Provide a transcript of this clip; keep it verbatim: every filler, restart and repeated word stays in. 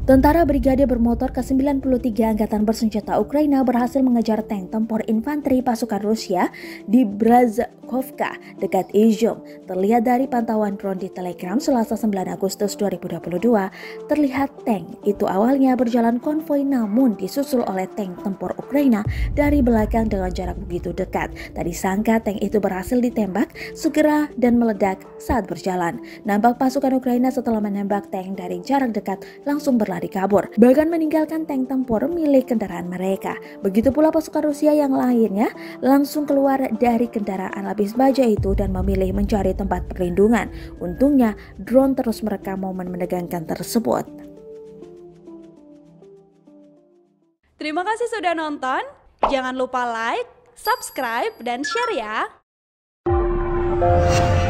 Tentara Brigade Bermotor ke sembilan puluh tiga Angkatan Bersenjata Ukraina berhasil mengejar tank tempur infanteri pasukan Rusia di Brazkovka, dekat Izium. Terlihat dari pantauan drone di Telegram Selasa sembilan Agustus dua ribu dua puluh dua, terlihat tank itu awalnya berjalan konvoi namun disusul oleh tank tempur Ukraina dari belakang dengan jarak begitu dekat. Tak disangka tank itu berhasil ditembak segera dan meledak saat berjalan. Nampak pasukan Ukraina setelah menembak tank dari jarak dekat langsung berlari lari kabur, bahkan meninggalkan tank tempur milik kendaraan mereka. Begitu pula pasukan Rusia yang lainnya langsung keluar dari kendaraan lapis baja itu dan memilih mencari tempat perlindungan. Untungnya drone terus merekam momen menegangkan tersebut. Terima kasih sudah nonton. Jangan lupa like, subscribe, dan share ya.